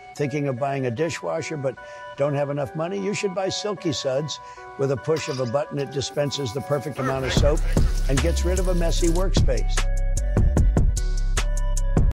Thinking of buying a dishwasher but don't have enough money? You should buy Silky Suds. With a push of a button, it dispenses the perfect amount of soap and gets rid of a messy workspace.